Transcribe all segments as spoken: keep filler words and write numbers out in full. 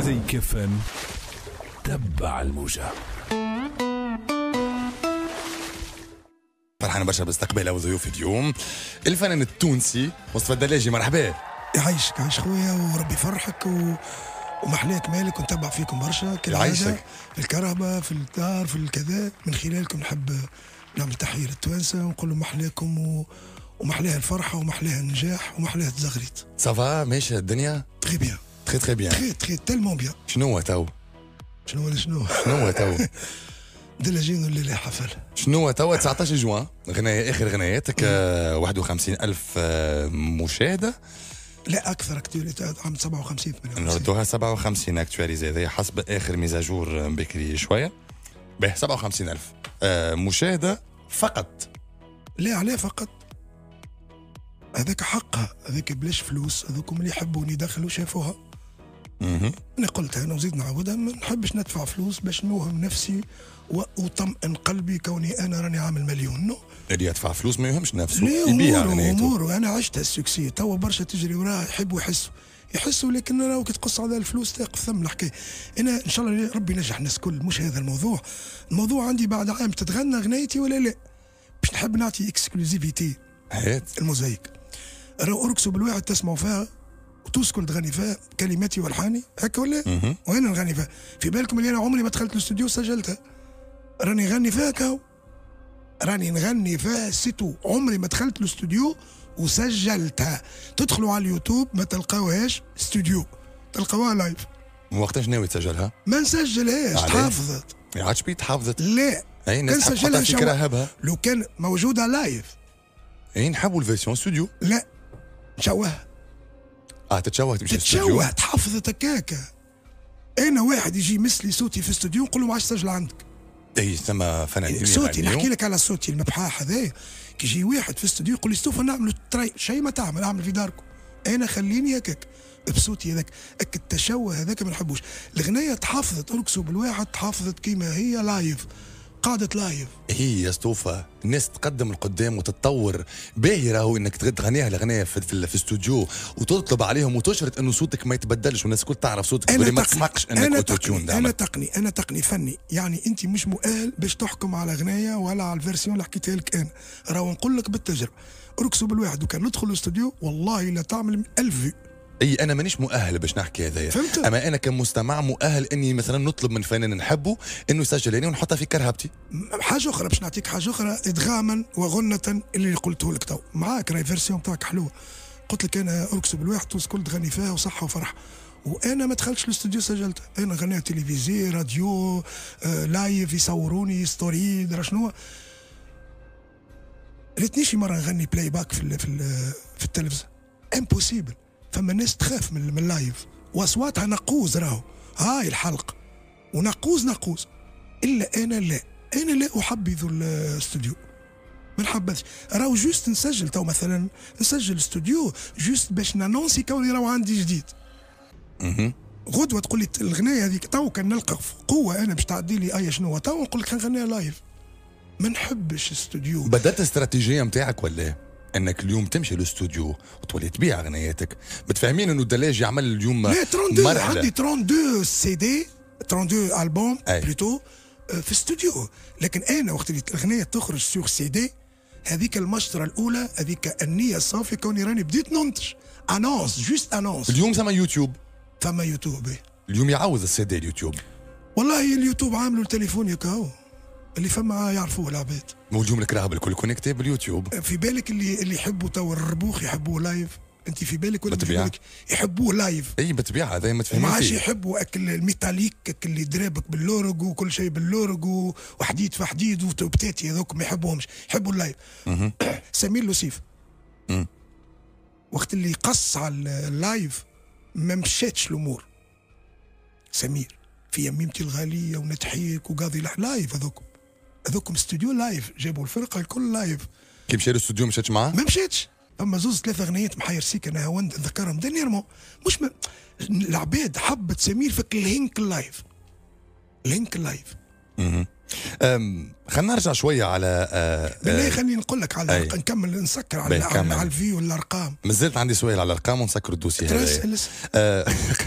زي كفن تبع الموجة. فرحان برشا باستقبال وضيوف اليوم الفنان التونسي مصطفى الدلاجي. مرحبا. يعيشك عايش خويا وربي يفرحك و... ومحلاك مالك ونتبع فيكم برشا يعيشك في الكهرباء في الدار في الكذا. من خلالكم نحب نعمل تحية للتوانسة ونقول لهم محلاكم و... ومحلاها الفرحة ومحلاها النجاح ومحلاها الزغريت. صافا ماشية الدنيا؟ تخي بيان تخي تخي بيان تخي تخي تالمون بيان. شنو تو؟ شنو شنو؟ شنو تو؟ دلاجين الليلة حفل. شنو توا تسعطاش جوان غناية آخر غناياتك آه واحد وخمسين ألف آه مشاهدة. لا أكثر أكتواليتي عام سبعة وخمسين ثمانية وخمسين نردوها سبعة وخمسين أكتواليزي هذه حسب آخر ميزاجور بكري شوية. به سبعة وخمسين ألف آه مشاهدة فقط. لا عليه فقط؟ هذاك حقها، هذاك بلاش فلوس، هذوكم اللي يحبوني دخلوا شافوها. اها انا قلتها انا وزيد نعاودها، ما نحبش ندفع فلوس باش نوهم نفسي واطمئن قلبي كوني انا راني عامل مليون. نو اللي يدفع فلوس ما يهمش نفسه لا يبيع اموره اموره. انا عشت السكسي توا برشا تجري وراه يحبوا يحسوا يحسوا لكن راهو كي تقص على الفلوس تقف ثم الحكايه. انا ان شاء الله ربي ينجح الناس الكل، مش هذا الموضوع. الموضوع عندي بعد عام تتغنى غنايتي ولا لا، باش نحب نعطي اكسكلوزيفيتي. هات الموزايك راهو ارقصوا بالواحد تسمعوا فيها وتسكن تغني فيها كلماتي والحاني هكا ولا؟ وين نغني فيها؟ في بالكم اللي انا عمري ما دخلت الاستوديو وسجلتها. راني نغني فيها كاو، راني نغني فيها سيتو، عمري ما دخلت الاستوديو وسجلتها. تدخلوا على اليوتيوب ما تلقاوهاش استوديو، تلقاوها لايف. وقتاش ناوي تسجلها؟ ما نسجلهاش، تحافظت. ما عادش بي تحافظت. لا اي ناس تحطها في كراهبها. لو كان موجوده لايف اي نحبوا الفيرسيون ستوديو. لا نشوهها. اه تتشوه تمشي الاستوديو؟ تتشوه تحفظت هكاكا. انا واحد يجي مثلي صوتي في الاستوديو نقول له ما عادش تسجل عندك. اي ثم فنانين صوتي نحكي لك على صوتي المبحاح هذايا. كي يجي واحد في الاستوديو يقول لي سوف نعملوا تري شيء ما تعمل اعمل في داركم. انا خليني هكاك بصوتي هذاك. هك التشوه هذاك ما نحبوش. الغنايه تحافظت ارقصوا بالواحد تحافظت كيما هي لايف، قعدت لايف. هي يا ستوفا الناس تقدم القدام وتتطور. باهي راهو انك تغنيها الغنايه في, في, في استوديو وتطلب عليهم وتشرط انه صوتك ما يتبدلش والناس الكل تعرف صوتك واللي ما تسمعش انك أنا اوتوتيون. تقني انا تقني انا تقني فني، يعني انت مش مؤهل باش تحكم على غنايه ولا على الفيرسيون اللي حكيتها لك انا. راهو نقول لك بالتجربه ارقصوا بالواحد وكان ندخل الاستوديو والله لا تعمل ألف في. اي انا مانيش مؤهل باش نحكي هذايا، اما انا كمستمع مؤهل اني مثلا نطلب من فنان نحبه انه يسجلني ونحطها في كرهبتي. حاجه اخرى باش نعطيك حاجه اخرى ادغاما وغنه اللي قلته لك تو معاك راهي فيرسيون تاعك حلوه. قلت لك انا ارقصوا بالواحد توس كل تغني فيها وصحه وفرح، وانا ما دخلتش الاستوديو سجلتها. انا غنيت تلفزيون راديو آه، لايف يصوروني ستوري درا شنو. ريتنيش مره نغني بلاي باك في ال في ال في التلفزيون امبوسيبل. فما الناس تخاف من اللايف واصواتها نقوز راهو هاي الحلقه ونقوز نقوز. الا انا لا انا لا احبذ الاستوديو ما نحبذش. راهو جوست نسجل تو مثلا نسجل استوديو جوست باش نانونسي كوني راهو عندي جديد. اها غدوه تقول لي الغنايه هذيك تو كان نلقى قوه انا باش تعدي لي اي شنو تو نقول لك نغنيها لايف. ما نحبش الاستوديو. بدات الاستراتيجيه نتاعك ولا انك اليوم تمشي للاستوديو وتولي تبيع غناياتك؟ بتفهمين انه الدلاج يعمل اليوم مرحله. عندي اثنين وثلاثين سي دي اثنين وثلاثين البوم بلوتو في استوديو. لكن انا وقت اللي الغنايه تخرج سوغ سي دي هذيك المشطره الاولى هذيك النيه الصافيه كوني راني بديت ننتج انونس جوست انونس. اليوم ثم يوتيوب ثم يوتيوب اليوم يعوض السي دي اليوتيوب. والله اليوتيوب عاملوا التليفون يكاو اللي فما يعرفوه العباد. واليوم الكراهب الكل كونيكتي باليوتيوب. في بالك اللي اللي يحبوا تو الربوخ يحبوه لايف؟ انت في بالك ولا في بالك يحبوه لايف؟ اي بتبيع هذا ما تفهمش. ما عادش يحبوا اكل الميتاليك اكل اللي درابك باللورج وكل شيء باللورج وحديد في حديد وبتاتي هذوك ما يحبوهمش، يحبوا اللايف. سمير لوسيف وقت اللي قص على اللايف ما مشاتش الامور. سمير في يميمتي الغاليه ونتحيك وقاضي لايف هذوكم هذوكم استوديو لايف جابوا الفرقه الكل لايف. كي مشى للاستوديو مشاتش معاه؟ ما مشاتش. اما زوز ثلاثه اغنيات محير سيك انا هوند نذكرهم دانييرمون مش م... العباد حبت سمير فك الهينك اللايف. الهينك اللايف خلينا نرجع شويه على آه بالله خليني نقول لك على أي. نكمل نسكر على على, على الفي والارقام. مازلت عندي سؤال على الارقام ونسكر الدوسي هذا. آه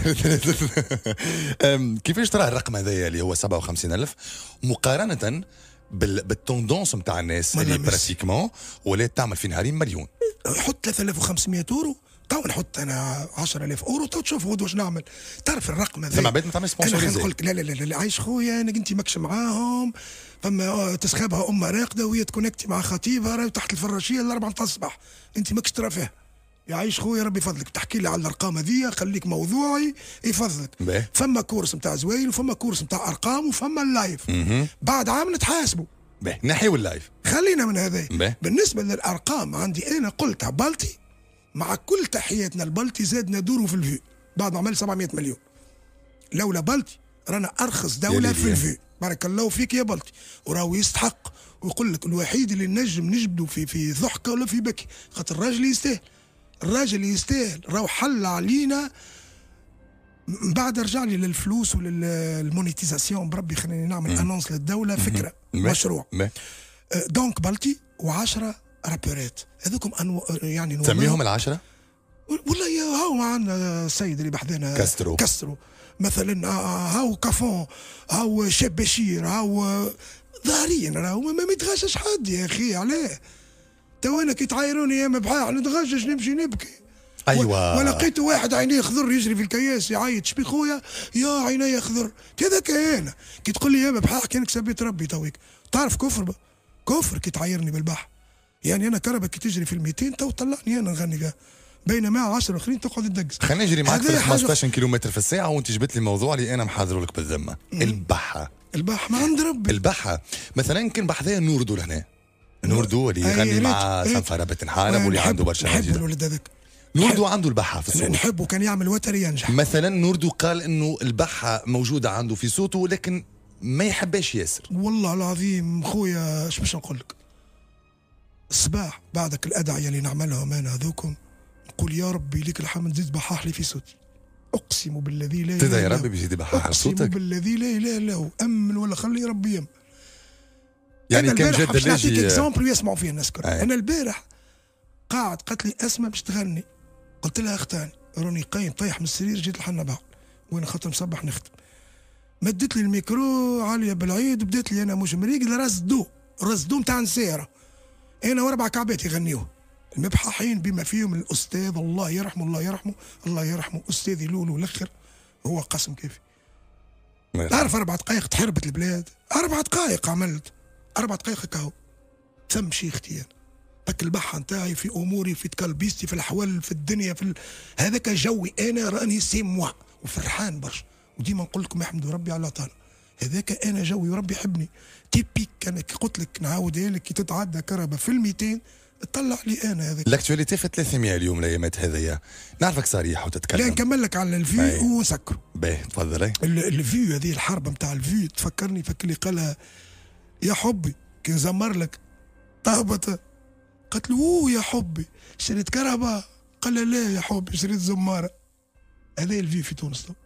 كيفاش ترى الرقم هذايا اللي هو سبعة وخمسين ألف مقارنه بال بالتوندونس نتاع الناس اللي براتيكمون ولا تعمل في نهارين مليون؟ حط ثلاثة آلاف وخمسمائة اورو تو نحط انا عشرة آلاف اورو تو تشوف غدوه واش نعمل. تعرف الرقم هذا ثم عباد ما تعمل سبونسوريزي. نقول لك لا لا لا, لا عايش خويا انك انت ماكش معاهم. فما تسخابها امها راقده وهي تكونكتي مع خطيبها راهي تحت الفراشيه الاربعه نتاع الصباح انت ماكش ترى فيها. يعيش خويا ربي يفضلك تحكي لي على الارقام هذيا خليك موضوعي يفضلك. فما كورس نتاع زويل وفما كورس نتاع ارقام وفما اللايف. بعد عام نتحاسبوا. باهي نحيو اللايف خلينا من هذا. بالنسبه للارقام عندي انا قلتها بالتي مع كل تحياتنا البلطي زاد ندوروا في الفيو بعد ما عمل سبعمائة مليون. لولا بلطي رانا ارخص دوله في الفيو. بارك الله فيك يا بلطي وراهو يستحق. ويقول لك الوحيد اللي نجم نجبدوا في في ضحكه ولا في بكي خاطر الراجل يستاهل. الراجل يستاهل راهو حل علينا. من بعد رجع لي للفلوس وللمونيتيزاسيون بربي خليني نعمل انونس للدوله فكره مشروع. دونك بلطي وعشرة رابورات هذوكم أنو يعني تسميهم العشرة؟ والله هاو معنا السيد اللي بحذانا كاسترو كاسترو مثلا هاو كافون هاو شاب بشير هاو ظاهريا راهو ما يتغشش حد يا اخي علاه. تو انا كي تعايروني يا مبحاح نتغشش نمشي نبكي. ايوه ولقيت واحد عينيه خضر يجري في الكياس يعيط شبي خويا يا عيني خضر كذا كان. كي تقول لي يا مبحاح كانك سبيت ربي تويك تعرف كفر بقى. كفر كي تعايرني بالبحر. يعني انا كربه كي تجري في الميتين تو طلعني انا نغني فيها بينما عشرة اخرين تقعد تدقس. خليني نجري معك في خمسطاش كيلومتر في الساعه وانت جبت لي موضوع اللي انا محاضره لك بالذمه. البحه البحه ما عند ربي. البحه مثلا كان بحذايا نوردو لهنا. نوردو اللي يغني مع سنفره بتنحارب واللي عنده برشا نحب الولد هذاك. نوردو عنده البحه في الصوت. نحبه كان يعمل وتري ينجح. مثلا نوردو قال انه البحه موجوده عنده في صوته ولكن ما يحباش ياسر. والله العظيم خويا اش باش نقول لك. الصباح بعدك الادعيه اللي نعملهم انا هذوكم نقول يا ربي ليك الحمد زيد بحاح لي في صوتي. اقسم بالذي لا اله الا هو. تدعي يا ربي بيزيد بحاح صوتك. اقسم بالذي لا اله الا هو. امن ولا خلي ربي يم. يعني كان جد اللي نعطيك اكزومبل ويسمعوا فيه الناس الكل. انا البارح قاعد قالت لي اسماء باش تغني قلت لها اختاني روني قايم طايح من السرير جيت لحنا بعض وين خاطر مصبح نختم. مدت لي الميكرو عاليه بالعيد وبدات لي انا مش مريق راس دو راس دو نتاع نسيره انا واربع كعبات يغنيوه المبححين بما فيهم الاستاذ الله يرحمه الله يرحمه الله يرحمه استاذي لولو الاخر هو قسم كيفي. تعرف اربع دقائق تحربت البلاد اربع دقائق عملت اربع دقائق كاو ثم شيختي انا تك البحه نتاعي في اموري في تكلبيستي في الاحوال في الدنيا في ال... هذاك جوي انا راني سي موا وفرحان برشا وديما نقول لكم يحمدوا ربي على طانا هذاك انا جوي وربي يحبني تيبيك. انا كي قلت لك نعاودها لك كي تتعدى كهرباء في الميتين طلع لي انا هذاك. الاكتواليتي في ثلاثمائة اليوم الايامات هذيا نعرفك صريح وتتكلم. لا نكمل لك على الفيو ونسكروا. باهي تفضل. الفيو هذه الحرب نتاع الفيو تفكرني فكر لي قالها يا حبي كي نزمر لك تهبط قالت له اوه يا حبي شريت كهرباء قال له لا يا حبي شريت زماره. هذا الفيو في تونس تو.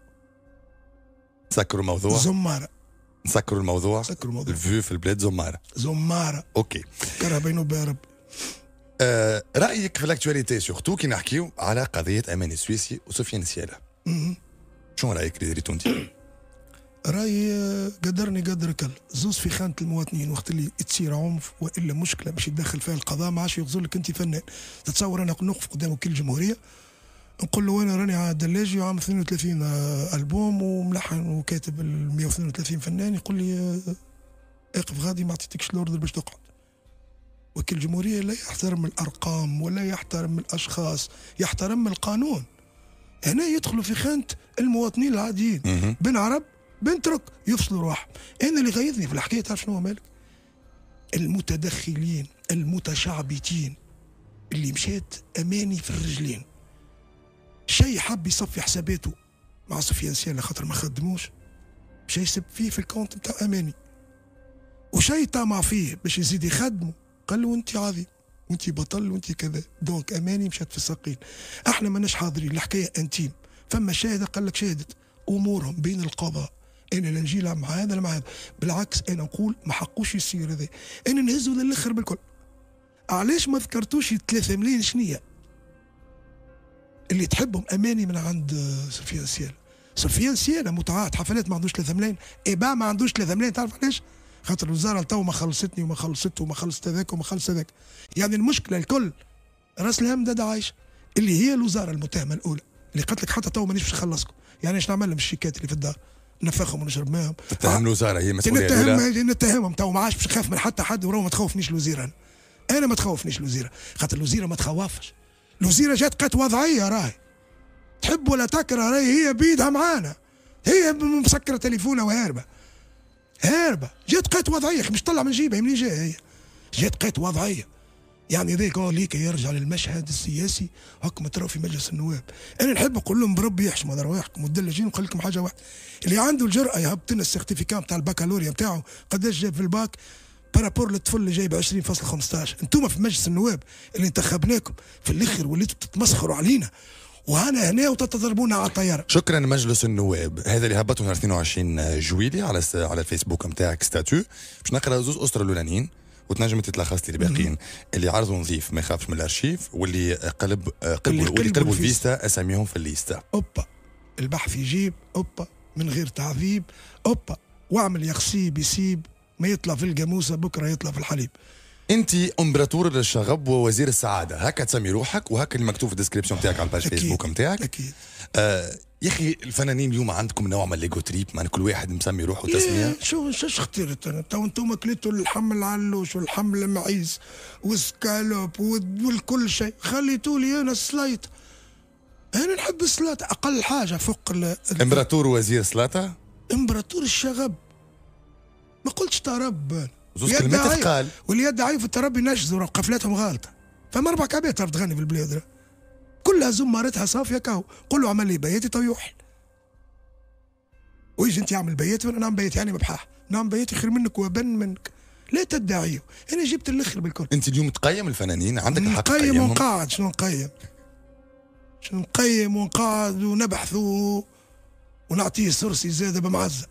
نسكروا الموضوع. زماره. نسكروا الموضوع. نسكروا الموضوع. الفيو في البلاد زماره. زماره. اوكي. كهرباء ينوب يا ربي. آه رايك في الاكتواليتي سورتو كي نحكيو على قضيه امان السويسي وسفيان سياله. شنو رايك اللي دريتو انت؟ راي قدرني قدر كل زوز في خانه المواطنين وقت اللي تصير عنف والا مشكله باش يتدخل فيها القضاء ما عادش يغزر لك انت فنان. تتصور انا نوقف قدام وكيل الجمهوريه نقول له انا راني عاد دلاجي وعام اثنين وثلاثين البوم وملحن وكاتب ال مئة واثنين وثلاثين فنان يقول لي اقف غادي ما عطيتكش الاوردر باش تقعد. وكيل الجمهوريه لا يحترم الارقام ولا يحترم الاشخاص يحترم القانون. هنا يدخلوا في خانه المواطنين العاديين بن عرب بن ترك يفصلوا روح. انا اللي غيظني في الحكايه تعرف شنو مالك؟ المتدخلين المتشعبتين اللي مشات اماني في الرجلين. شيء حب يصفي حساباته مع سفيان سياله خاطر ما خدموش مش يسب فيه في الكونت نتاع اماني وشيء طمع فيه باش يزيد يخدمه قال له انت عظيم وانت بطل وانت كذا. دونك اماني مشات في الساقين. احنا ماناش حاضرين الحكايه انتيم. فما شاهده قال لك شاهدت امورهم بين القضاء انا لا نجي لا مع هذا لا مع هذا، بالعكس انا نقول ما حقوش يصير هذا، انا نهزو للاخر بالكل. علاش ما ذكرتوش ثلاثة ملايين شنية اللي تحبهم اماني من عند سفيان سيال؟ سفيان سيال متعاهد حفلات ما عندوش ثلاثة ملايين، إبا ما عندوش ثلاثة ملايين. تعرف علاش؟ خاطر الوزاره تو ما خلصتني وما خلصته وما خلصت هذاك وما خلصت هذاك. يعني المشكله الكل راس الهم دادا عايش اللي هي الوزاره المتهمه الاولى اللي قالت لك حتى تو مانيش باش نخلصكم. يعني ايش نعمل لهم الشيكات اللي في الدار؟ نفخهم ونشرب معاهم. تتهم الوزاره هي مسؤوليه الاولى؟ نتهمهم تو ما عادش باش نخاف من حتى حد، وراه ما تخوفنيش الوزيره. انا انا ما تخوفنيش الوزيره، خاطر الوزيره ما تخوفش. الوزيره جات قالت وضعيه راهي تحب ولا تكره، راهي هي بيدها معانا، هي مسكره تليفونها وهاربه هاربه. جات قالت وضعيه مش طلع من جيبها منين جايه هي، جات قالت وضعيه. يعني ذيك هو ليك يرجع للمشهد السياسي هكما ترى في مجلس النواب. انا نحب نقول لهم بربي يحشم هذا رواحكم مدلجين. ونقول لكم حاجه واحده، اللي عنده الجرأه يهبط لنا السيرتيفيكا نتاع البكالوريا نتاعو قداش جاب في الباك بارابور للطفل اللي جايب عشرين فاصلة خمسطاش. انتم في مجلس النواب اللي انتخبناكم في الاخر وليتوا تتمسخروا علينا، وهنا هنا وتتضربونا على الطياره. شكرا مجلس النواب. هذا اللي هبطوا نهار اثنين وعشرين جويلي على على الفيسبوك نتاعك ستاتيو باش نقرا زوز اسره الاولانيين وتنجم تتلخص لي الباقيين اللي عرضوا نظيف ما يخافش من الارشيف، واللي قلب قلبوا واللي قلبوا الفيستا اساميهم في الليستا. اوبا البحث يجيب اوبا من غير تعذيب اوبا، واعمل يغسيب يسيب ما يطلع في الجاموسه بكره يطلع في الحليب. انت امبراطور الشغب ووزير السعاده، هكا تسمي روحك وهكا اللي مكتوب في الديسكريبشن نتاعك على الباج فيسبوك نتاعك. اكيد. آه يا اخي الفنانين اليوم عندكم نوع من الليجو تريب، مع كل واحد مسمي روحه تسميه. شو شاش اخترت انا تو انتم كليتوا اللحم العلوش واللحم المعيز والسكالوب والكل شيء، خليتوا لي انا السلايط. انا نحب السلاطه اقل حاجه فوق امبراطور وزير سلاطه، امبراطور الشغب. ما قلتش ترب زوز كلمات تقال، واللي يدعي في التربي نشزوا قفلاتهم غالطه. فما اربع كعبات تعرف تغني في البلاد كلها زمارتها صافيه كاو. قول له عمل لي بياتي تو يوحل، ويجي انت اعمل بياتي وانا نعمل بياتي يعني مبحاح، نعمل بياتي خير منك وبن منك. لا تدعيه، انا جبت الاخر بالكل. انت اليوم تقيم الفنانين، عندك الحق نقيم تقيمهم. ونقعد شنو نقيم؟ شنو نقيم ونقعد ونبحث ونعطيه سرسي زاده بمعزه.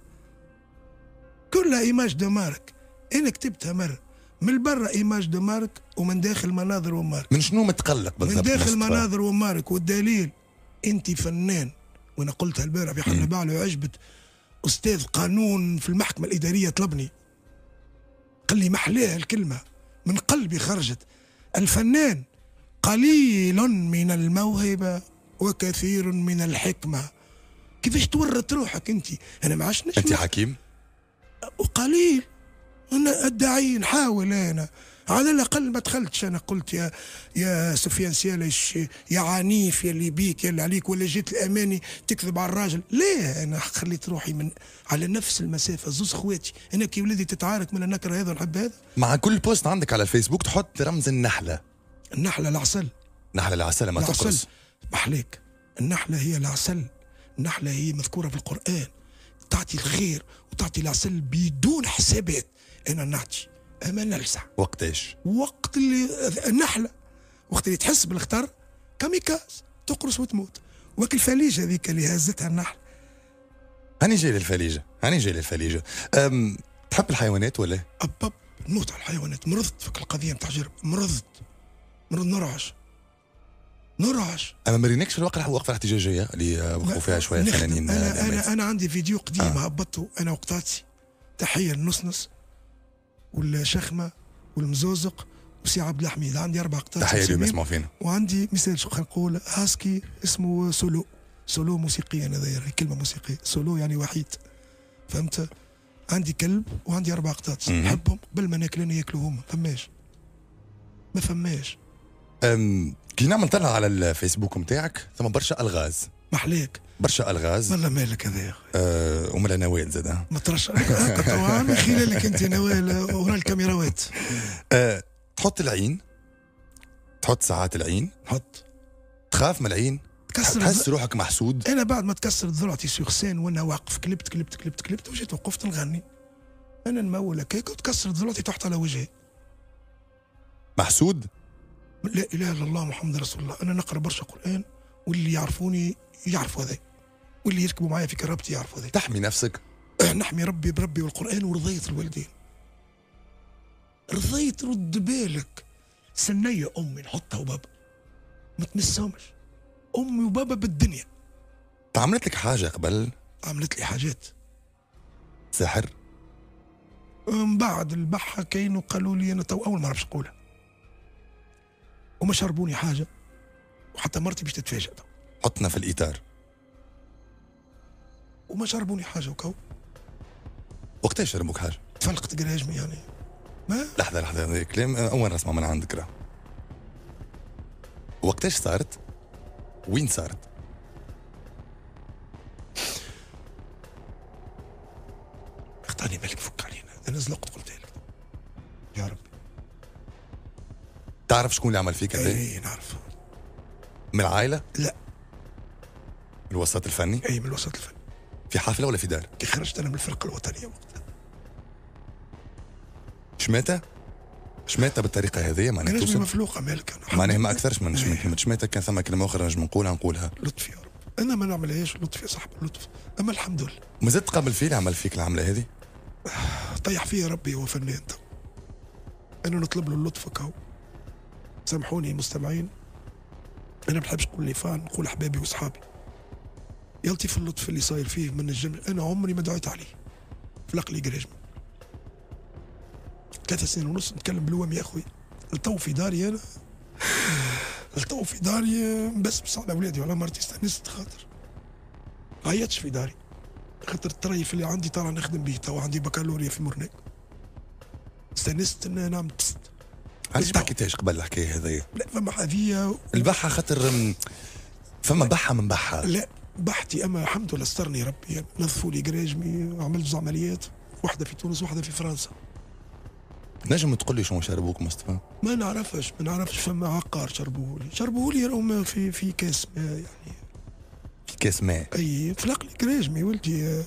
كلها ايماج دو مارك، انا كتبتها مره من برا ايماج دو مارك ومن داخل مناظر ومارك. من شنو متقلق بالضبط؟ من داخل مناظر ومارك. والدليل انت فنان، وانا قلتها البارح في حل بعله عجبت استاذ قانون في المحكمه الاداريه طلبني قال لي محلاها الكلمه من قلبي خرجت، الفنان قليل من الموهبه وكثير من الحكمه. كيفاش تورط روحك انت؟ انا ما عادش انت حكيم وقليل. انا ادعي نحاول، انا على الاقل ما دخلتش انا قلت يا يا سفيان سيالش يا عنيف يا اللي بيك يا اللي عليك، ولا جيت الاماني تكذب على الراجل. ليه انا خليت روحي من على نفس المسافه. زوز خواتي انا كي ولدي تتعارك من النكره هذا ونحب هذا. مع كل بوست عندك على الفيسبوك تحط رمز النحله. النحله العسل، نحله العسل ما تقرص. محليك، النحله هي العسل، النحله هي مذكوره في القران، تعطي الخير وتعطي العسل بدون حسابات. انا نعطي اما نلسع. وقتاش؟ وقت اللي النحله وقت اللي تحس بالخطر كاميكاز تقرص وتموت. وكل الفليجه هذيك اللي هزتها النحله. هاني جاي للفليجه، هاني جاي للفليجه. أم تحب الحيوانات ولا؟ أب نموت على الحيوانات. مرضت فك القضيه نتاع جرب، مرضت مرض نرعش نرعش. اما ما ريناكش في الواقع الوقفه الاحتجاجيه اللي وقفوا فيها شويه فنانين. انا انا انا عندي فيديو قديم آه. هبطته انا وقطاتي. تحيه للنصنص والشخمه والمزوزق وسي عبد الحميد. عندي اربع قطات تحيه لهم يسمعوا فينا. وعندي مثال شو نقول هاسكي اسمه سولو. سولو موسيقيا هذا كلمه موسيقيه. سولو يعني وحيد، فهمت؟ عندي كلب وعندي اربع قطات نحبهم قبل ما ناكل انا ياكلوا هما. فماش ما فماش. أم كي نعمل طلع على الفيسبوك نتاعك ثم برشا الغاز. محليك برشا الغاز. والله مالك هذا يا اخي. أه وملا نوال زاد. ما ترش طبعا من خلالك انت نوال ورا الكاميراوات. أه تحط العين، تحط ساعات العين، حط. تخاف من العين، تكسر تحس روحك محسود. انا بعد ما تكسر ذرعتي سوغسان وانا واقف كلبت كلبت كلبت كلبت وجيت وقفت نغني. انا نمول هكاك وتكسر ذرعتي تحت على وجهي. محسود؟ لا اله الا الله محمد رسول الله. انا نقرا برشا قران واللي يعرفوني يعرفوا هذا، واللي يركبوا معايا في كرابتي يعرفوا هذا. تحمي نفسك؟ نحمي ربي بربي والقرآن ورضيت الوالدين. رضيت رد بالك سنية أمي نحطها وبابا ما تنساهمش. أمي وبابا بالدنيا. عملت لك حاجة قبل؟ عملت لي حاجات. سحر؟ من بعد البحة كاين وقالوا لي أنا تو أول ما نعرفش نقولها. وما شربوني حاجة وحتى مرتي باش تتفاجأ. حطنا في الإطار. وما شربوني حاجة وكو. وقتاش شربوك حاجة؟ تفلقت قراجمي يعني. ما لحظة لحظة هذا كلام أول نسمع من عندك راه. وقتاش صارت؟ وين صارت؟ اختاني مالك فك علينا. أنا زلقت قلت لك يا ربي. تعرف شكون اللي عمل فيك هذا؟ اي نعرف. من العائلة؟ لا. من الوسط الفني؟ اي من الوسط الفني. في حفلة ولا في دار؟ كي خرجت أنا من الفرقة الوطنية وقتها. شماتة؟ شماتة بالطريقة هذه معناها قراجمي توصل؟ مفلوقة مالك أنا. معناها ما أكثرش من أيه. من شماتة. كان ثم كلمة أخرى نجم نقولها نقولها. لطفي يا رب. أنا ما نعملهاش لطفي يا صاحبي لطف. أما الحمد لله. مازلت تقابل فيه اللي عمل فيك العملة هذه؟ طيح فيه ربي هو فنان. أنا نطلب له اللطف كاو. سامحوني مستمعين. أنا ما بحبش نقول لي فان نقول أحبابي وأصحابي. يلطي في اللطف اللي صاير فيه من الجميع. أنا عمري ما دعيت عليه. فلق لي قراجمي. ثلاثة سنين ونص نتكلم بالوام يا أخوي. التو في داري أنا. التو في داري بس بس على أولادي وعلى مرتي استانست خاطر. عيطش في داري. خاطر الطريف اللي عندي طالع نخدم به تو عندي بكالوريا في مورنيك. استانست ان نعمل تست. علاش ما حكيتهاش قبل الحكايه هذيا؟ لا فما هذيا و... البحة خاطر م- فما بحة من بحة. لا بحتي اما الحمد لله استرني ربي. نظفوا لي قراجمي عملت زوج عمليات واحده في تونس واحده في فرنسا. نجم تقول لي شنو شربوك مصطفى؟ ما نعرفش ما نعرفش فما عقار شربوه لي شربوه لي راهم في في كاس ماء يعني. في كاس ماء. اي فلق لي قراجمي ولدي. آه،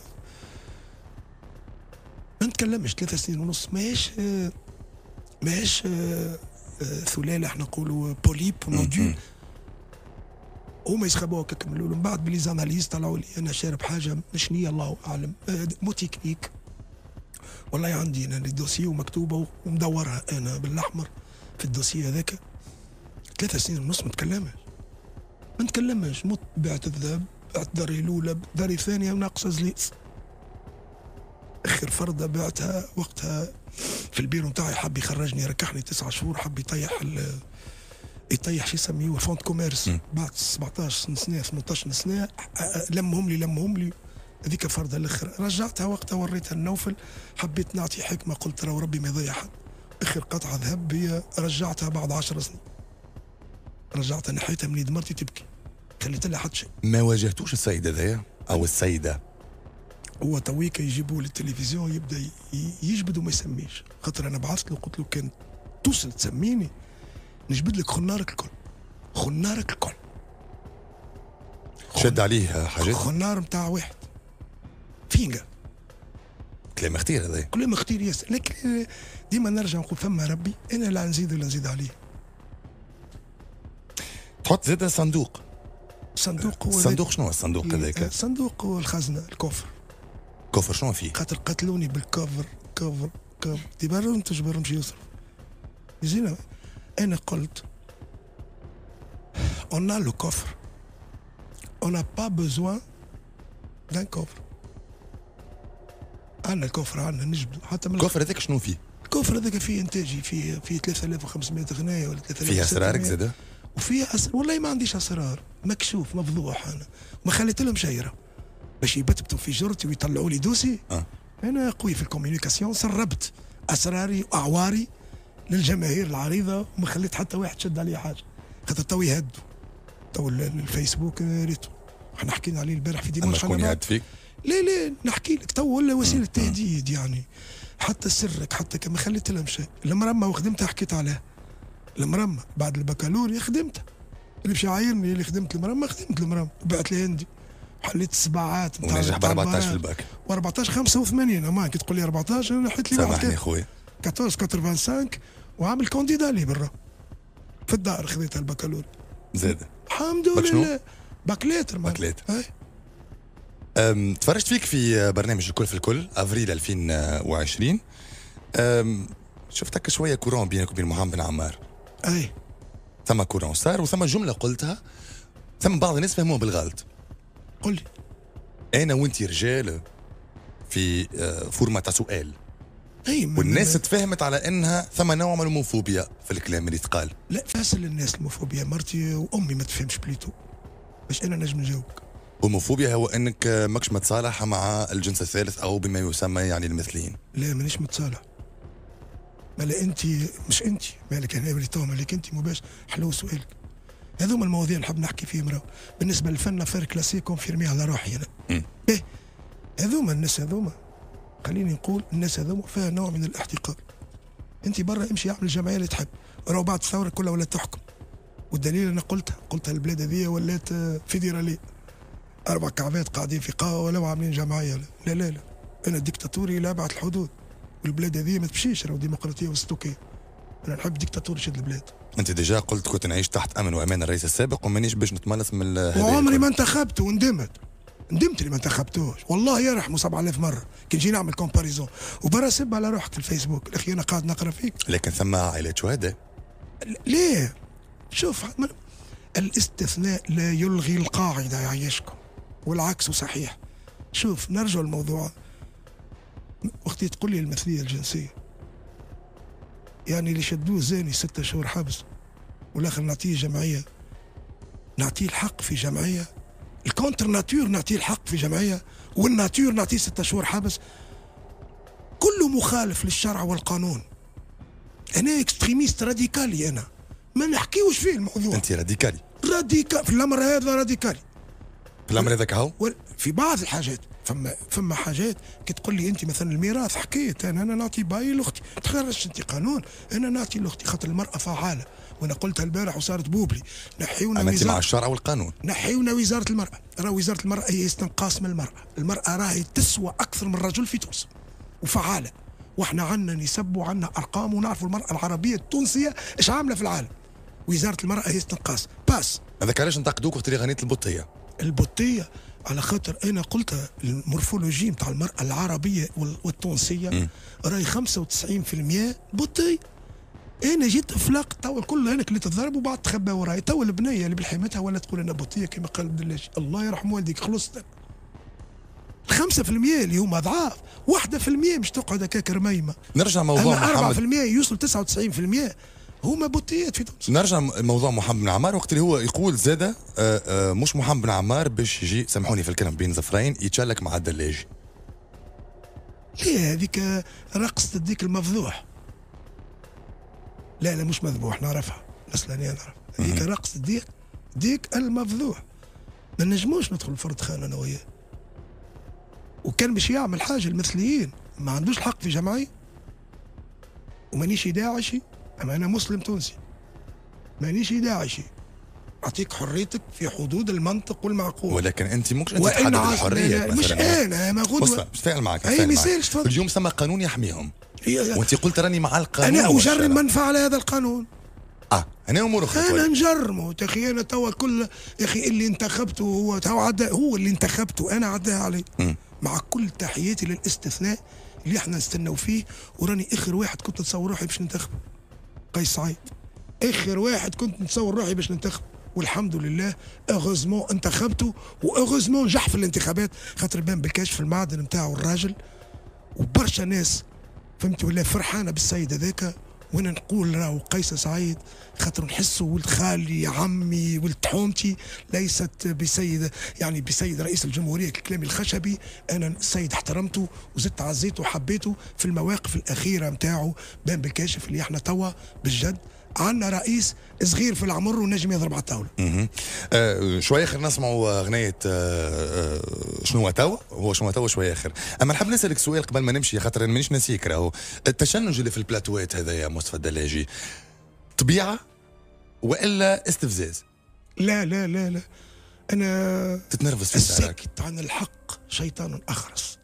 ما نتكلمش ثلاثة سنين ونص ماهيش آه، ماهيش آه، آه، ثلاله احنا نقولوا بوليب ونوديو. هما يسخبوها كملوا من بعد بلي زاناليز طلعوا لي انا شارب حاجه مش نيه الله اعلم. آه، مو تكنيك. والله عندي انا الدوسيه ومكتوبه ومدورها انا بالاحمر في الدوسيه هذاك. ثلاثة سنين ونص ما نتكلمش ما نتكلمش. مت بعت الذهب بعت داري الاولى داري الثانيه وناقصه زليس. اخر فرده بعتها وقتها في البيرو نتاعي. حب يخرجني ركحني تسعة شهور. حب يطيح ال يطيح شو يسميه الفونت كوميرس. بعد سبعطاش سنه ثمنطاش سنه لمهم لي لمهم لي هذيك فرده الاخر. رجعتها وقتها وريتها النوفل. حبيت نعطي حكمه قلت ترى ربي ما يضيع حد. اخر قطعه ذهب هي رجعتها بعد عشر سنين. رجعتها نحيتها من يد مرتي تبكي. خليت لها حد شيء. ما واجهتوش السيدة ذا أو السيدة؟ هو تويكا يجيبوه للتلفزيون يبدا ي- يجبد وما يسميش. خاطر انا بعثت له قلت له كان توصل تسميني نجبد لك خنارك الكل. خنارك الكل. شد عليه حاجات؟ خنار نتاع واحد فينجا. كلام اختير هذا. كل ما اختير ياسر. لكن ديما نرجع نقول فما ربي انا لا نزيد ولا نزيد عليه. تحط زاد صندوق. الصندوق هو الصندوق شنو الصندوق هذاك؟ الصندوق هو الخزنه الكفر. كفر شنو فيه؟ خاطر قتلوني بالكفر كفر كفر تبرر انت تجبر مش يصرف. يجينا انا قلت on a le coffre on n'a pas besoin d'un coffre. عندنا الكفر عندنا نجبد حتى من الكفر هذاك شنو فيه؟ الكفر هذاك فيه انتاجي فيه فيه ثلاثة آلاف وخمسمائة غنايه ولا ثلاثة آلاف فيه اسرارك زاد؟ وفيها أسرار. والله ما عنديش اسرار. مكشوف مفضوح انا وما خليت لهم شيره باش يبتبتوا في جرتي ويطلعوا لي دوسي. أه. انا قوي في الكوميونيكاسيون. سربت اسراري واعواري للجماهير العريضه وما خليت حتى واحد شد عليه حاجه. خاطر تو يهدوا تو ال- الفيسبوك ريتو احنا حكينا عليه البارح في أما ديماش. شكون يهد فيك؟ لا لا نحكي لك تو ولا وسيله تهديد يعني. حتى سرك حتى كما خليت لهم شيء. المرمى وخدمتها حكيت عليها. المرمى بعد البكالوريا خدمتها. اللي باش يعايرني اللي خدمت المرمى خدمت المرمى وبعت لي هندي. حليت السبعات نتاع ونجح ب أربعطاش في الباك. و أربعطاش خمسة وثمانين. اما كي تقول لي أربعطاش انا حيت لي واحد سامحني كان خويا. أربعطاش خمسة وعامل كونديدا لي برا في الدار. خذيتها البكالوريا زاد الحمد باك شنو؟ لله. باكليتر باكليتر. اي أم، تفرجت فيك في برنامج الكل في الكل افريل ألفين وعشرين. أم، شفتك شويه كورون بينك وبين محمد بن عمار. اي ثم كورون صار وثم جمله قلتها ثم بعض الناس فهموها بالغلط. قل لي. انا وانت رجال في آه، فورمه تاع سؤال، اي ما- والناس ما- تفهمت على انها ثم نوع من الموفوبيا في الكلام اللي تقال. لا فاسل الناس الموفوبيا، مرتي وامي ما تفهمش بليتو باش انا نجم نجاوبك. والموفوبيا هو انك آه، ماكش متصالح مع الجنس الثالث او بما يسمى يعني المثليين. لا مانيش متصالح. مالا انت مش انت مالك انا اللي تو مالك انت مباشر حلو سؤالك. هذوما المواضيع اللي نحب نحكي فيهم راهو. بالنسبه للفن فير كلاسيك كونفيرمي على روحي انا. مم. ايه هذوما الناس هذوما، خليني نقول الناس هذوما فيها نوع من الاحتقار. انت برا امشي اعمل الجمعيه اللي تحب، راهو بعد الثوره كلها ولا تحكم. والدليل انا قلتها قلتها البلاد هذه ولات آه، فيدراليه. اربع كعبات قاعدين في قهوه ولا عاملين جمعيه. لا لا لا, لا. انا ديكتاتوري لا ابعد الحدود. والبلاد هذه ما تمشيش راهو ديمقراطيه واستوكيه. انا نحب ديكتاتور يشد البلاد. انت ديجا قلت كنت نعيش تحت امن وامان الرئيس السابق ومانيش باش نتملص من ال- هذا وعمري الكل. ما انتخبته وندمت. ندمت اللي ما انتخبتوش والله يرحمه سبعة آلاف مره. كي نجي نعمل كومباريزون وبرا سب على روحك في الفيسبوك، الاخي انا قاعد نقرا فيك. لكن ثم عائلات شهداء. ل- ليه؟ شوف من- الاستثناء لا يلغي القاعده يعيشكم، والعكس صحيح. شوف نرجع الموضوع. وقت تقول لي المثليه الجنسيه، يعني اللي شدوه زاني ستة شهور حبس والاخر نعطيه جمعيه، نعطيه الحق في جمعيه. الكونتر ناتور نعطيه الحق في جمعيه، والناتور نعطيه ستة شهور حبس. كله مخالف للشرع والقانون. انا اكستريميست راديكالي، انا ما نحكيوش فيه الموضوع. انت راديكالي راديكال في الامر هذا، راديكالي. في الامر هذاك هو. وال- في بعض الحاجات فما فما حاجات كي تقول لي انت مثلا الميراث، حكيت انا انا نعطي باي لاختي، ما تخرجش انت قانون، انا نعطي لاختي خاطر المراه فعاله، وانا قلتها البارح وصارت بوبلي. نحيونا اما انت مع وزاره الشرع والقانون. نحيونا وزاره المراه، راه وزاره المراه هي استنقاص من المراه، المراه راهي تسوى اكثر من الرجل في تونس وفعاله. واحنا عندنا نسب وعندنا ارقام ونعرفوا المراه العربيه التونسيه ايش عامله في العالم. وزاره المراه هي استنقاص باس. هذاك علاش نتقدوك وقت اللي غنيت البطيه. البطية على خاطر انا قلت المورفولوجي نتاع المراه العربيه وال- والتونسيه راهي خمسة وتسعين بالمئة بطي. انا جيت افلاق تو الكل هناك اللي تضرب وبعد تخبى وراي. تو البنيه اللي بلحيمتها ولا تقول انا بطيه كما قال الدلاجي، الله يرحم والديك خلصت. خمسة في المئة اللي هما ضعاف، واحدة في المئة مش تقعد هكاك رميمه. نرجع موضوع اما أربعة محمد. في المئة يوصل تسعة وتسعين بالمئة هما بطيات في تونس. نرجع موضوع محمد بن عمار وقت اللي هو يقول زاده آه، آه، مش محمد بن عمار باش يجي، سامحوني في الكلام بين ظفرين، يتشلك مع الدلاجي. ليه هذيك رقصة الديك المفضوح؟ لا لا مش مذبوح، نعرفها اصلا انا نعرف هذيك رقصة الديك، ديك المفضوح. ما نجموش ندخل فرد خان انا وياه. وكان باش يعمل حاجه المثليين ما عندوش الحق في جمعيه. ومانيش داعشي، اما انا مسلم تونسي مانيش داعشي. اعطيك حريتك في حدود المنطق والمعقول. ولكن انت ممكن انت وإن تحدد عاش- الحريه لا، مش مثلا. انا ما بص غدوه. مش فاعل معك أي فاعل معك. مثال، تفضل. اليوم سما قانون يحميهم هي- وانت قلت راني مع القانون. انا والشرع. اجرم من فعل هذا القانون. اه انا امور اخرى. انا تولي. نجرمه يا اخي. انا توا كل يا اخي اللي انتخبته هو تو عدا، هو اللي انتخبته انا عداه عليه. مم. مع كل تحياتي للاستثناء اللي احنا نستناو فيه. وراني اخر واحد كنت نتصور روحي باش ننتخبه قيس سعيد. اخر واحد كنت نتصور روحي باش ننتخبه، والحمد لله اغوزمون انتخبته، واغوزمون نجح في الانتخابات خاطر بان بالكشف المعدن نتاعو الراجل. وبرشا ناس فهمت ولا فرحانه بالسيد هذاك. وانا نقول راهو قيس سعيد خاطر نحسوا ولد خالي عمي ولد حومتي، ليست بسيد يعني بسيد رئيس الجمهوريه كلامي الخشبي. انا السيد احترمته وزدت عزيته وحبيته في المواقف الاخيره نتاعو. بان بالكاشف اللي احنا توا بالجد عندنا رئيس صغير في العمر ونجم يضرب على الطاوله. اها آه شويه اخر نسمعوا اغنيه آه آه شنو توا، هو شنو توا شويه اخر. اما نحب نسالك سؤال قبل ما نمشي خاطر أنا مانيش ناسيك. راهو التشنج اللي في البلاتوات هذا يا مصطفى الدلاجي طبيعه والا استفزاز؟ لا لا لا لا انا تتنرفز في سعرك؟ الساكت عن الحق شيطان اخرس.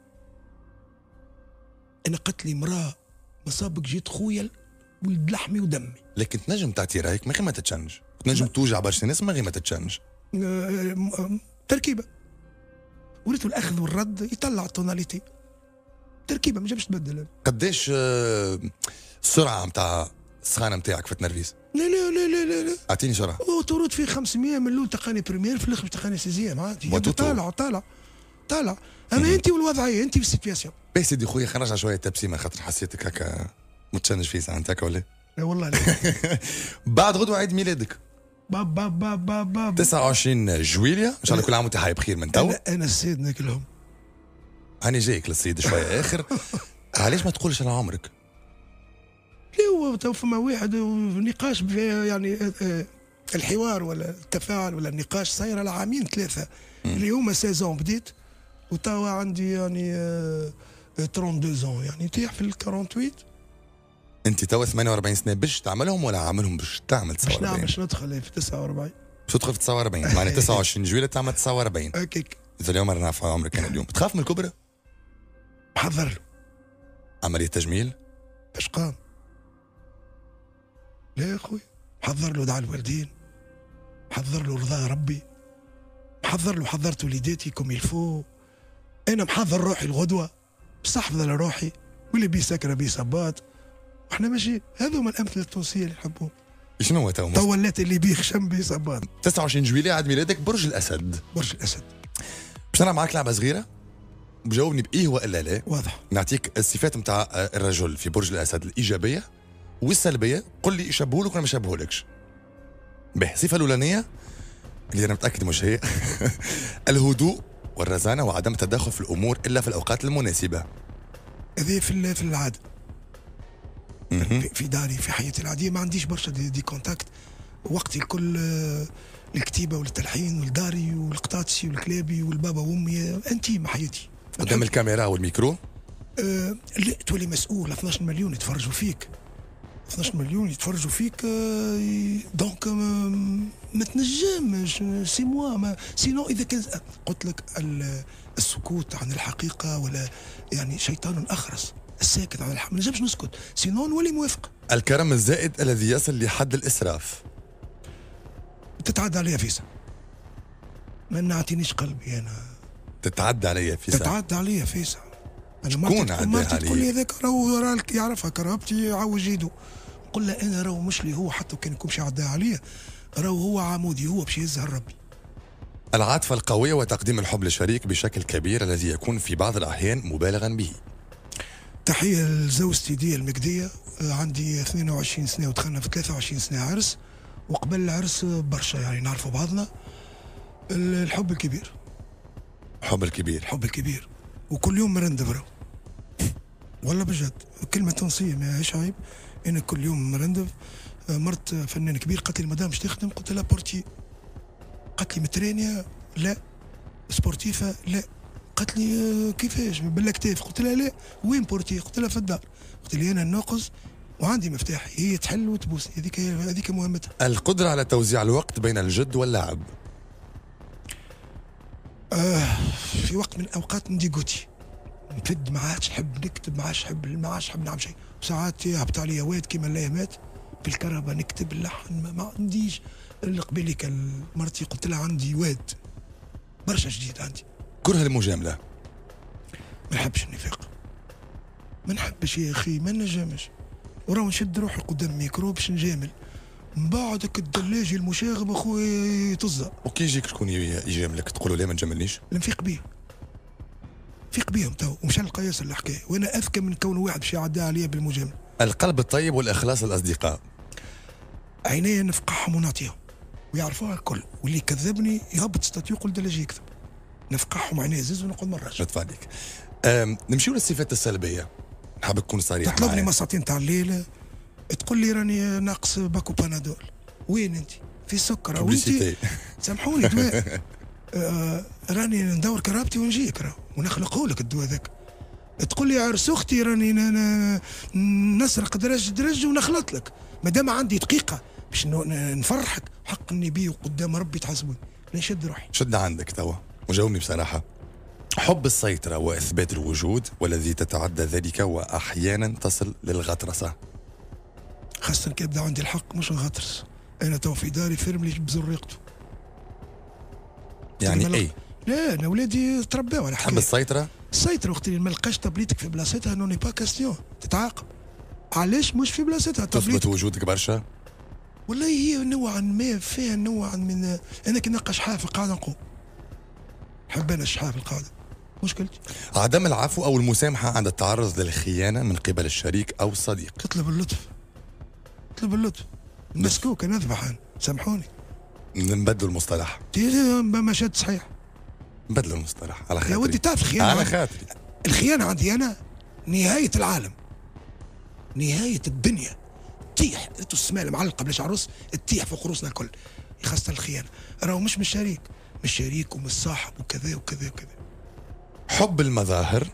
انا قتلي مراه مصابك جيت خويا ولد لحمي ودمي. لكن تنجم تعطي رايك من غير ما تتشنج، تنجم توجع برشا ناس من غير ما تتشنج. آه، آه، تركيبه وريته الاخذ والرد يطلع التوناليتي تركيبه ما جابش تبدل. قديش آه، السرعه نتاع السخانه نتاعك في التنرفيز؟ لا لا لا لا لا لا اعطيني سرعه. اوتورود فيه خمسمية من الاول تقاني بريمير في الاخر تقاني سيزيام عادي طالع طالع طالع. اما انت والوضعيه انت في السيتياسيون. بس سيدي خويا خرج على شويه تبسيمه خاطر حسيتك هكا متشنج في ساعه هكا ولا؟ لا والله لا. بعد غدوه عيد ميلادك باب باب باب باب باب تسعة وعشرين جويليا ان شاء الله كل عام وانت حي بخير من تو. انا انا السيد ناكلهم. هاني جايك للسيد شويه اخر. علاش ما تقولش على عمرك؟ لا هو تو فما واحد نقاش يعني الحوار ولا التفاعل ولا النقاش صاير على عامين ثلاثه اللي هما سيزون بديت وتوا عندي يعني ثلاثة وثلاثين زون يعني تيح في ال ثمانية وأربعين. انت توا ثمانية وأربعين سنه باش تعملهم ولا عاملهم باش تعمل تسعة وأربعين؟ باش نعمل باش ندخل في تسعة وأربعين. باش تدخل في تسعة وأربعين معناها تسعة وعشرين جويلية تعمل تسعة وأربعين. هكاك. اذا اليوم رانا في عمرك انا اليوم تخاف من الكبرى؟ محضر له عمليه تجميل؟ باش قام. لا يا خويا محضر له دعاء الوالدين، محضر له رضا ربي، محضر له حضرت وليداتي كوم يلفو. انا محضر روحي الغدوه بصح على روحي واللي بيه سكره بيه صباط واحنا ماشي. هذو من الامثله التونسيه اللي يحبوهم. شنو هو تو؟ تو ولات اللي بيه خشم بيه صباط. تسعة وعشرين جويلية عيد ميلادك برج الاسد. برج الاسد. باش نلعب معاك لعبه صغيره بجاوبني بايه والا لا. واضح. نعطيك الصفات نتاع الرجل في برج الاسد الايجابيه والسلبيه، قل لي يشبهولك ولا ما يشبهولكش. به الصفه الاولانيه اللي انا متاكد مش هي الهدوء والرزانه وعدم التدخل في الامور الا في الاوقات المناسبه. هذه في في العاده. في, في داري في حياتي العاديه ما عنديش برشا دي, دي كونتاكت. وقتي الكل الكتيبه والتلحين والداري والقطاطسي والكلابي والبابا وامي انتيم حياتي. قدام الكاميرا والميكرو؟ أه لا تولي مسؤول. اثناش مليون يتفرجوا فيك. اثناش مليون يتفرجوا فيك أه دونك ما تنجمش سي موا ما سينو اذا كان قلت لك السكوت عن الحقيقه ولا يعني شيطان اخرس. الساكت عن الحق ما نجمش نسكت سينو نولي موافق. الكرم الزائد الذي يصل لحد الاسراف؟ تتعدى عليا فيسا. ما نعطينيش قلبي انا. تتعدى عليا فيسا؟ تتعدى عليا فيسا. انا مرتي مرتي تقول لي هذاك راهو راك يعرفها كرهبتي يعوج يدو. نقول له انا راهو مش لي هو حتى كان يكون يعدى عليا راهو هو عمودي هو باش يهزها ربي. العاطفه القويه وتقديم الحب للشريك بشكل كبير الذي يكون في بعض الاحيان مبالغا به. تحيه لزوجتي دي المكديه. عندي اثنين وعشرين سنه ودخلنا في ثلاثة وعشرين سنه عرس وقبل العرس برشا يعني نعرفوا بعضنا. الحب الكبير. الحب الكبير. الحب الكبير وكل يوم مرندف راهو. والله بجد كلمه تونسيه ما هيش عيب. انا كل يوم مرندف. مرت فنان كبير قالت لي المدام باش تخدم قلت لها بورتي. قالت لي مترينيا لا سبورتيفه لا. قالت لي كيفاش بالاكتاف قلت لها لا. وين بورتي قلت لها في الدار. قلت لي انا ناقص وعندي مفتاح هي تحل وتبوس هذيك هذيك مهمتها. القدره على توزيع الوقت بين الجد واللعب؟ آه في وقت من الاوقات ندي قوتي نفد ما عادش نحب نكتب ما عادش نحب ما عادش نحب نعمل شيء. ساعات يهبط عليا واد كيما الايامات في الكهرباء نكتب اللحن ما, ما عنديش. قبيلك مرتي قلت لها عندي واد برشا جديد عندي. كره المجامله؟ ما نحبش النفاق. ما نحبش يا اخي ما نجامش وراه نشد روحي قدام ميكرو باش نجامل من بعدك الدلاجي المشاغب اخويا يطزه. وكي يجيك شكون يجاملك تقولوا لا ما نجاملنيش؟ نفيق بيه فيق بيهم تو ومشى نلقى ياسر الحكايه وانا اذكى من كون واحد باش يعدى عليا بالمجامله. القلب الطيب والاخلاص للاصدقاء؟ عينيا نفقعهم ونعطيهم ويعرفوها الكل واللي كذبني يهبط ستاتيو يقول دلاجي يكذب. نفقعهم عينيا زز ونقعد مراش. نتفا عليك. نمشيو للصفات السلبيه. نحب تكون صريح. تطلبني مساطين تاع الليل تقول لي راني ناقص باكو بانادول. وين انت؟ في السكر وانت سامحوني دواء. آه راني ندور كرابتي ونجيك راه ونخلقه لك الدواء ذاك. تقول لي عرس اختي راني نسرق درج درج ونخلط لك. ما دام عندي دقيقه باش نفرحك حق اني بيه قدام ربي تحاسبوني. نشد روحي. شد عندك توا وجاوبني بصراحه. حب السيطره واثبات الوجود والذي تتعدى ذلك واحيانا تصل للغطرسه؟ خاصة كي يبدا عندي الحق مش نغطرس. انا تو في داري فيرم لي بزريقته. يعني اي لا انا ولادي ترباو على تحب حكايه السيطره؟ السيطره وقت اللي ما لقاش تابليتك في بلاصتها نوني با كاستيون تتعاقب. علاش مش في بلاصتها تثبت تابليتك؟ وجودك برشا. والله هي نوعا ما فيها نوعا من انا كي نلقى شحاف في القاعده نقوم. نحب انا الشحاف القاعده مشكلتي. عدم العفو او المسامحه عند التعرض للخيانه من قبل الشريك او الصديق. اطلب اللطف اطلب اللطف مسكوك نذبح انا سامحوني. نبدلوا المصطلح. مشهد صحيح. نبدلوا المصطلح على خاطري. يا ودي تعرف الخيانه على خاطري. الخيانه عندي انا نهايه العالم، نهايه الدنيا. تيح انتو السماء المعلقه بلاش عروس تيح فوق رؤوسنا الكل. خاصه الخيانه راهو مش من الشريك، مش شريك ومش صاحب وكذا وكذا وكذا. حب المظاهر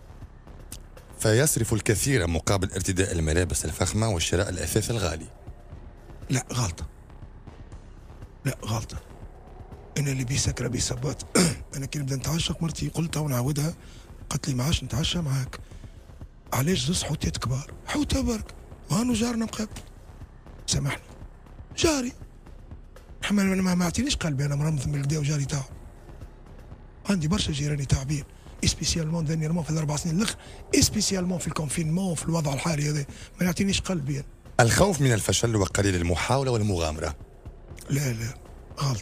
فيصرف الكثير مقابل ارتداء الملابس الفخمه وشراء الاثاث الغالي. لا غلطه، لا غلطه. انا اللي بيه سكره بيه صبات. انا كي نبدا نتعشق مرتي قلتها ونعودها، قالت لي ما عادش نتعشى معاك. علاش زوز حوتات كبار حوتها برك وهانو جارنا مقابل. سامحني جاري ما ما ما عطينيش قلبي انا مرمض من الكدا وجاري تاعو. عندي برشا جيراني تعبين اسبيسيالمون دانييرمون في الاربع سنين الاخر، اسبيسيالمون في الكونفينمون في الوضع الحالي هذا ما يعطينيش قلبي أنا. الخوف من الفشل وقليل المحاوله والمغامره. لا لا غلط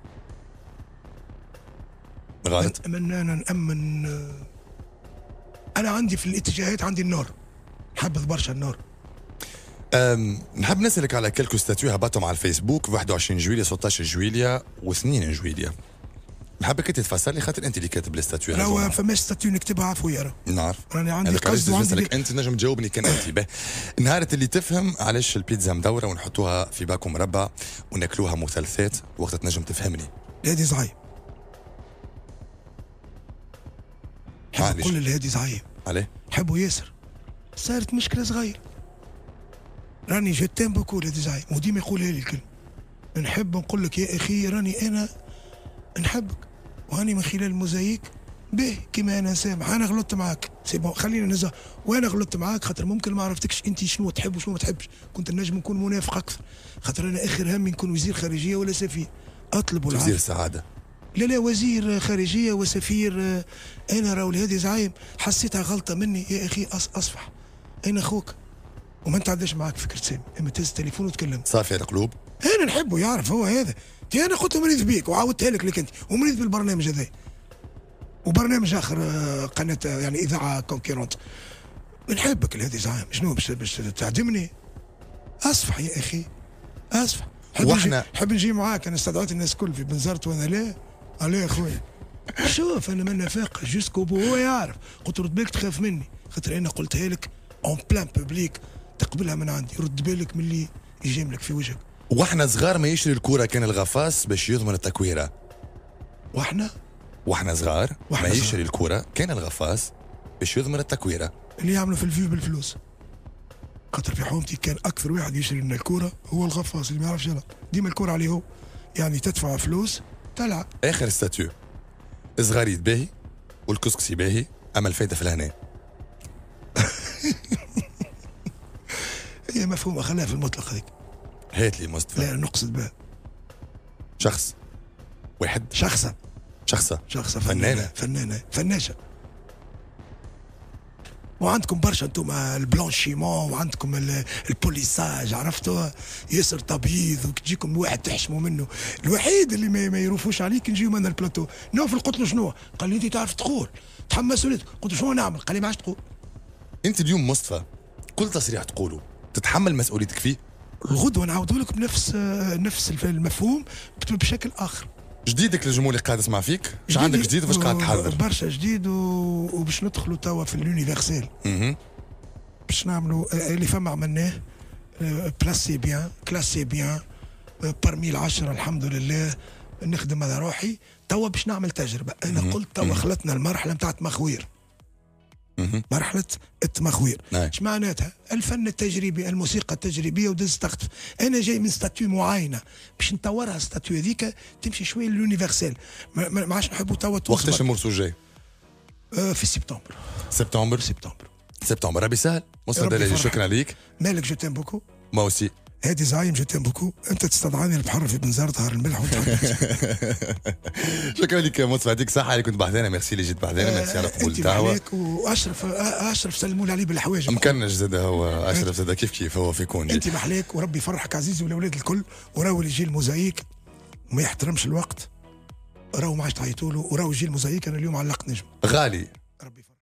غلط. من انا نامن. انا عندي في الاتجاهات عندي النور، نحب برشا النور. نحب نسألك على كلكو ستاتيو هبطهم على الفيسبوك واحد وعشرين جويلية ستة عشر جويلية واثنين جويلية. نحبك انت تفسر لي خاطر انت اللي كاتب الاستاتيو. لا فماش ستاتيو نكتبها عفوية راه. نعرف. راني عندي قصد وعندي انت نجم تجاوبني كان انت به. نهار اللي تفهم علاش البيتزا مدورة ونحطوها في باكو مربع وناكلوها مثلثات وقت تنجم تفهمني. هادي زعيم. حب نقول الهادي زعيم. عليه؟ حبوا ياسر. صارت مشكلة صغيرة. راني جو تيم بوكو الهادي زعيم وديما يقولها لي الكلمة. نحب نقول لك يا اخي راني انا نحبك وهاني من خلال الموزايك به كيما انا سامح. انا غلطت معاك سي بون خلينا نزه وانا غلطت معاك خاطر ممكن ما عرفتكش انت شنو تحب وشنو ما تحبش. كنت نجم نكون منافق اكثر خاطر انا اخر همي نكون وزير خارجيه ولا سفير. اطلب العافيه. وزير السعاده. لا لا وزير خارجيه وسفير. انا راهو الهادي زعيم حسيتها غلطه مني يا اخي اصفح. انا اخوك وما نتعداش معاك فكره سامي اما تهز التليفون وتكلم. صافي القلوب. انا نحبه يعرف هو هذا. تي انا قلت مريض بيك وعاودتها لك لك انت ومريض بالبرنامج هذا وبرنامج اخر قناه يعني اذاعه كونكيرونت. نحبك الهادي زعيم شنو باش باش تعدمني؟ اصفح يا اخي اصفح. حب واحنا نحب نجي معاك. انا استدعيت الناس الكل في بنزرت وانا لا عليه يا خويا. شوف انا ما نافق جوسكو بو هو يعرف. قلت رد بالك تخاف مني خاطر انا قلتها لك اون بلان بوبليك تقبلها من عندي. رد بالك من اللي يجاملك في وجهك. واحنا صغار ما يشري الكوره كان الغفاص باش يضمن التكويره. واحنا واحنا صغار وحنا ما صغار. يشري الكوره كان الغفاص باش يضمن التكويره. اللي يعملوا في الفيو بالفلوس. خاطر في حومتي كان اكثر واحد يشري لنا الكوره هو الغفاص اللي ما يعرفش يلعب. ديما الكوره عليه هو يعني تدفع فلوس تلعب. اخر ستاتيو صغاريت باهي والكسكسي باهي اما الفايده في الهنا. هي مفهومه خليها في المطلق هذيك. هات لي مصطفى. لا نقصد بها شخص واحد. شخصه شخصة شخصه فنانة فنانه فناشه. وعندكم برشا انتم البلانشيمون وعندكم البوليساج عرفتوا ياسر تبييض وتجيكم واحد تحشموا منه. الوحيد اللي ما, ما يروفوش عليك نجيو من البلاتو. نوفل قلت له شنو؟ قال لي انت تعرف تقول تحمس وليت. قلت له شنو نعمل؟ قال لي ما عادش تقول. انت اليوم مصطفى كل تصريح تقوله تتحمل مسؤوليتك فيه؟ الغدوه نعاودوا لك بنفس نفس المفهوم بشكل اخر. جديدك للجمهور اللي قاعد يسمع فيك ايش عندك جديد وباش قاعد تحضر؟ برشا جديد وباش ندخلوا توا في اليونيفرسيل. اها باش نعملوا اللي فما عملناه بلاسي بيان كلاسي بيان بارمي العشرة الحمد لله. نخدم على روحي توا باش نعمل تجربه. انا قلت توا خلطنا المرحله نتاع التمخوير. مرحلة التمخوير ايش معناتها؟ الفن التجريبي الموسيقى التجريبيه ودز تخطف. انا جاي من ستاتيو معينه باش نطورها ستاتيو هذيك تمشي شويه لليونيفرسيل. ما عادش نحبوا توا توصل. وقتاش المورسو جاي؟ آه في سبتمبر. سبتمبر سبتمبر سبتمبر ربي سهل. مصطفى دلالي شكرا ليك. مالك جو تيم بوكو. ما اوسي هادي زعيم جيتين بوكو، انت تستدعاني البحر في بنزار طهر الملح شكرا لك موت، يعطيك صحة اللي كنت بحذانا، ميرسي اللي جيت بحذانا، ميرسي على قبول الدعوة. عليك واشرف اشرف سلموا لي عليه بالحوايج. مكنش زاد هو اشرف زاد كيف كيف هو في كونجي. انت محليك وربي يفرحك عزيزي والاولاد الكل، وراو اللي يجي الموزايك وما يحترمش الوقت راهو ما عادش تعيطوا له، وراهو يجي الموزايك انا اليوم علقت نجم غالي. ربي